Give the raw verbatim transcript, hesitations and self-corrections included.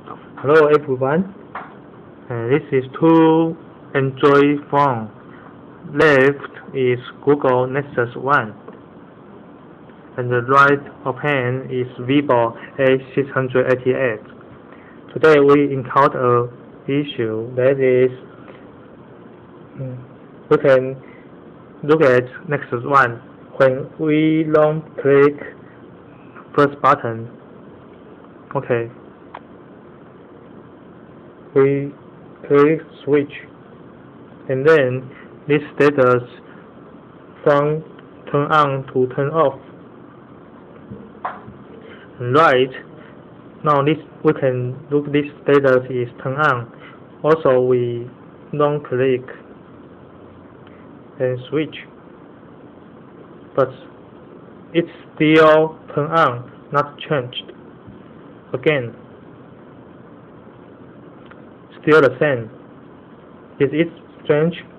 Hello everyone, uh, this is two Android phone. Left is Google Nexus ONE, and the right of hand is Vibo A six eighty-eight. Today we encounter a issue that is mm, we can look at Nexus ONE when we long click first button. Okay. We click switch, and then this status from turn on to turn off. Right now, this we can look this status is turn on. Also, we long click and switch, but it's still turn on, not changed. Again. Still the same. Is it strange?